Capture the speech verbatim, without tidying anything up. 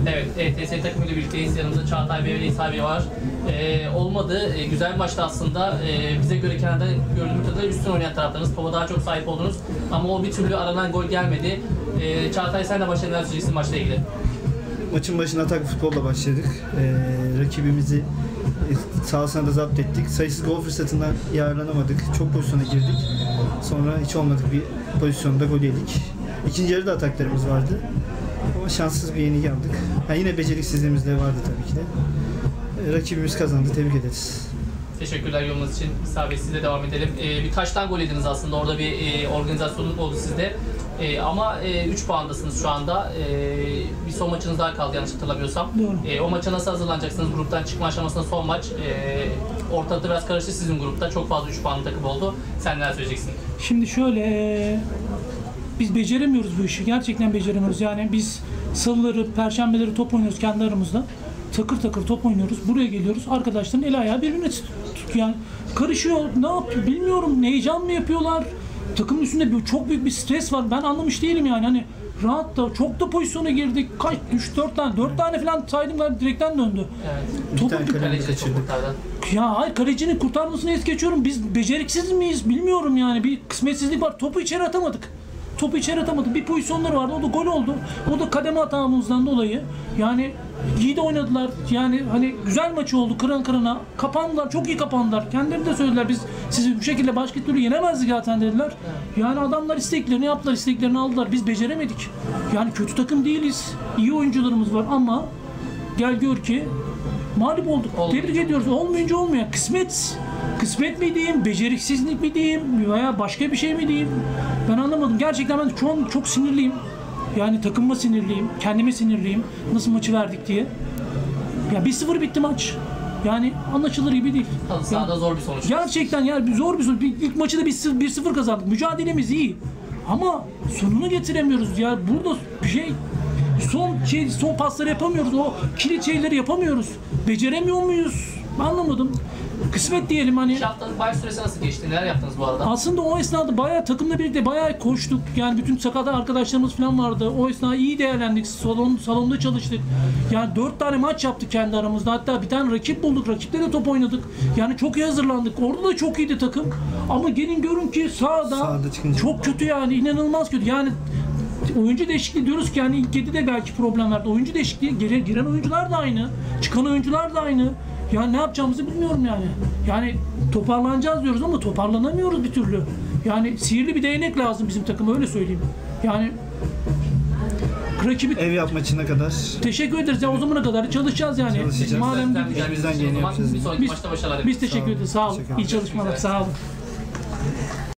Evet, E T S takımıyla birlikteyiz. Yanımızda Çağatay Bey ve İsa Bey var. Ee, olmadı. Ee, güzel bir maçtı aslında. Ee, bize göre kenarda gördüğümüz kadarıyla üstün oynayan taraftarınız. Topa daha çok sahip oldunuz. Ama o bir türlü aranan gol gelmedi. Ee, Çağatay sen de başlayalım. Neler söyleyeceksin maçla ilgili? Maçın başına atak futbolla başladık. Ee, rakibimizi sahasına da zapt ettik. Sayısız gol fırsatından yararlanamadık. Çok pozisyona girdik. Sonra hiç olmadık bir pozisyonda gol yedik. İkinci yarıda ataklarımız vardı. Ama şanssız bir yenilgi aldık. Yani yine beceriksizliğimiz de vardı tabii ki de. Ee, rakibimiz kazandı. Tebrik ederiz. Teşekkürler yorumunuz için. İsa Bey sizle devam edelim. Ee, birkaç tane gol yediniz aslında. Orada bir e, organizasyonluk oldu sizde. E, ama üç e, puandasınız şu anda. E, bir son maçınız daha kaldı yanlış hatırlamıyorsam. E, o maça nasıl hazırlanacaksınız? Gruptan çıkma aşamasında son maç. E, ortalıkta biraz karıştı sizin grupta. Çok fazla üç puanlı takım oldu. Sen neler söyleyeceksin? Şimdi şöyle, biz beceremiyoruz bu işi. Gerçekten beceremiyoruz. Yani biz salıları, perşembeleri top oynuyoruz kendi aramızda. Takır takır top oynuyoruz. Buraya geliyoruz. Arkadaşların el ayağı birbirine tutuyor. Yani karışıyor. Ne yapıyor bilmiyorum. Heyecan mı yapıyorlar? Takımın üstünde bir, çok büyük bir stres var. Ben anlamış değilim yani. Hani rahat da çok da pozisyona girdik. Kaç üç dört tane dört tane falan saydım galiba direkten döndü. Evet. Bir tane kaleci de çok kurtardı. Ya hayır, kalecinin kurtarmasını es geçiyorum. Biz beceriksiz miyiz bilmiyorum yani. Bir kısmetsizlik var. Topu içeri atamadık. Topu içeri atamadık. Bir pozisyonları vardı. O da gol oldu. O da kademe hatamızdan dolayı. Yani iyi de oynadılar. Yani hani güzel maçı oldu kırın kırına. Kapandılar. Çok iyi kapandılar. Kendileri de söylediler. Biz sizi bu şekilde başka türlü yenemezdik zaten dediler. Yani adamlar isteklerini yaptılar. İsteklerini aldılar. Biz beceremedik. Yani kötü takım değiliz. İyi oyuncularımız var ama gel gör ki mağlup olduk. Olmayınca. Tebrik ediyoruz. Olmayınca olmuyor. Kısmet. Kısmet mi diyeyim, beceriksizlik mi diyeyim veya başka bir şey mi diyeyim? Ben anlamadım. Gerçekten ben şu an çok sinirliyim. Yani takımıma sinirliyim, kendime sinirliyim. Nasıl maçı verdik diye. Ya bir sıfır bitti maç. Yani anlaşılır gibi değil. Sahada zor bir sonuç. Gerçekten yani zor bir sonuç. İlk maçı da bir sıfır kazandık. Mücadelemiz iyi. Ama sonunu getiremiyoruz ya. Burada bir şey son şey son pasları yapamıyoruz. O kilit şeyleri yapamıyoruz. Beceremiyor muyuz? Anlamadım. Kısmet diyelim hani. İki haftanın baş süresi nasıl geçti? Neler yaptınız bu arada? Aslında o esnada bayağı takımla birlikte bayağı koştuk. Yani bütün sakat arkadaşlarımız falan vardı. O esnada iyi değerlendik. Salon, salonda çalıştık. Yani dört tane maç yaptık kendi aramızda. Hatta bir tane rakip bulduk. Rakiple de top oynadık. Yani çok iyi hazırlandık. Orada da çok iyiydi takım. Ama gelin görün ki sahada, Sahada çıkınca çok kötü yani. İnanılmaz kötü. Yani oyuncu değişikliği diyoruz ki yani ilk yedide belki problem vardı. Oyuncu değişikliği giren, giren oyuncular da aynı. Çıkan oyuncular da aynı. Yani ne yapacağımızı bilmiyorum yani. Yani toparlanacağız diyoruz ama toparlanamıyoruz bir türlü. Yani sihirli bir değnek lazım bizim takıma, öyle söyleyeyim. Yani rakibi ev yap maçına kadar teşekkür ederiz ya, o zamana kadar çalışacağız yani. Çalışacağız. Madem Güzel, dedik- güzel elimizden bir geleni zaman yapacağız. bir sonraki Biz- maçta başarılar. biz teşekkür ederiz. Sağ olun. Teşekkür İyi çalışmalar. Sağ olun.